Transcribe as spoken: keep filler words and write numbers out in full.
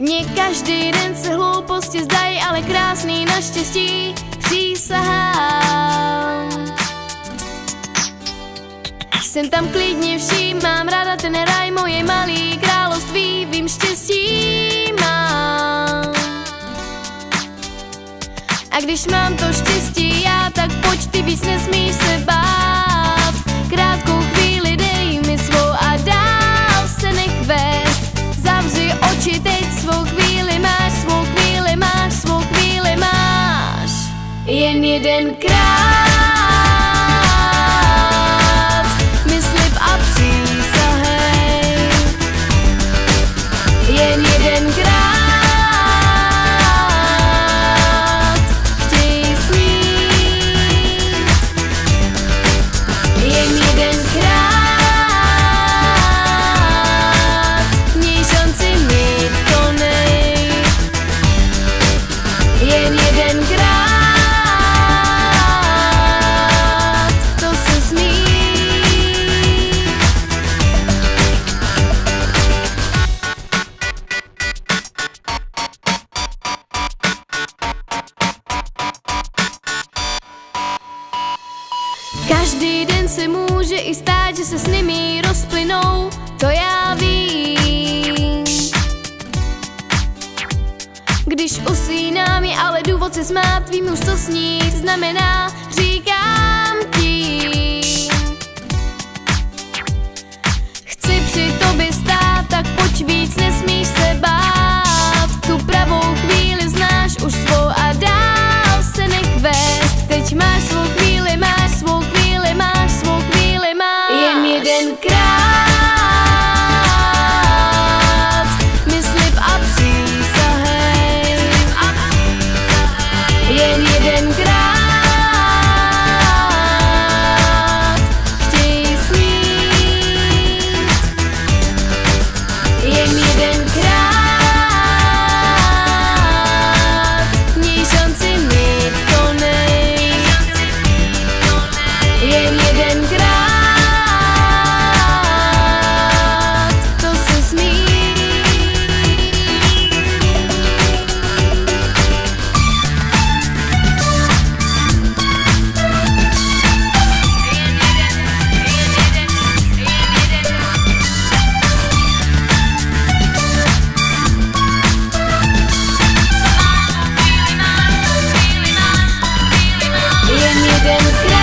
Mně každý den se hlouposti zdají, ale krásný naštěstí, přísahám. Jsem tam klidně vším, mám ráda ten raj, moje malý království, vím, štěstí mám. A když mám to štěstí já, tak pojď ty, víc nesmíš se bát. Krátkou chvíli dej mi svou a dál se nech vést. Zavři oči, teď svou chvíli máš, svou chvíli máš, svou chvíli máš. Jen jedenkrát mi slib a přísahej. Jen jedenkrát chtěj snít. Jen jedenkrát měj šanci mít to nej. Jen jedenkrát to se smí. Každý den se může i stát, že se s nimi rozplynou, to já vím. Když usínám, je ale důvod se smát, tvým už to snít znamená, říkám ti. Chci při tobě stát, tak pojď, víc nesmíš se bát. Tu pravou chvíli znáš už svou a dál se nech vést. Teď máš svou chvíli, máš svou chvíli, máš svou chvíli, máš. Jen jedenkrát mi slib a přísahej. Jen jedenkrát chtěj snít. Jen jedenkrát měj šanci mít to nej. Jen jedenkrát to se smí. Jen jedenkrát